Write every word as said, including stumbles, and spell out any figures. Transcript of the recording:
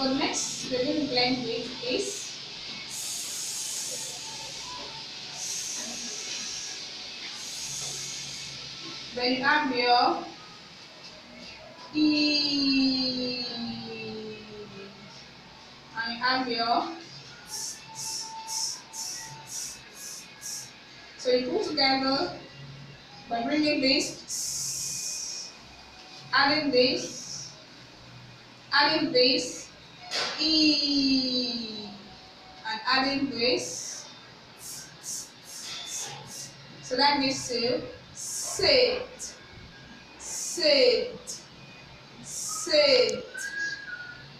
For the next rhythm blend with is when you have your E and you have your, so you put together by bringing this, adding this, adding this, E, and adding this. So that gives you sit, sit, sit.